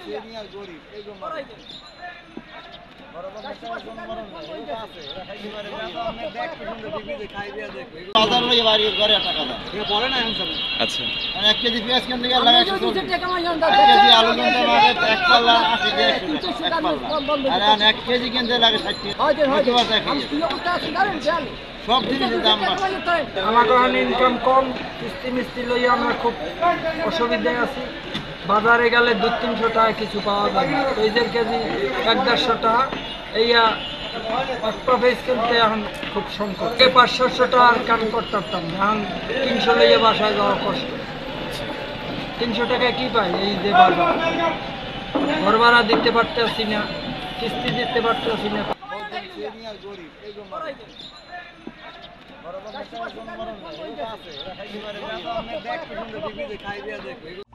আচ্ছা, 1 কেজি পেঁয়াজ কিনতে গেলে লাগে 1 কেজি আলু কিনতে লাগে 1 পাল্লা 80 টাকা, আর 1 কেজি কিনতে লাগে 60 টাকা। সব জিনিসের দাম বাড়ছে। আমার এখন ইনকাম কম, কিস্তি মিস্তি লইয়া আমরা খুব অসুবিধায় আছি। বাজারে গেলে 200-300 টাকা কিছু পাওয়া যায় না, পেঁয়াজের কেজি 100-150 টাকা। এইয়া একটা পেঁয়াজ কিনতে এখন খুব সংকট। 500-600 টাকা কাম করতাম, এখন 300 লইয়া বাসায় যাওয়া কষ্ট। 300 টাকায় কি পাই? এই যে বাজার, ঘর ভাড়া দিতে পারতেছি না, কিস্তি দিতে পারতেছি না। বড় বড়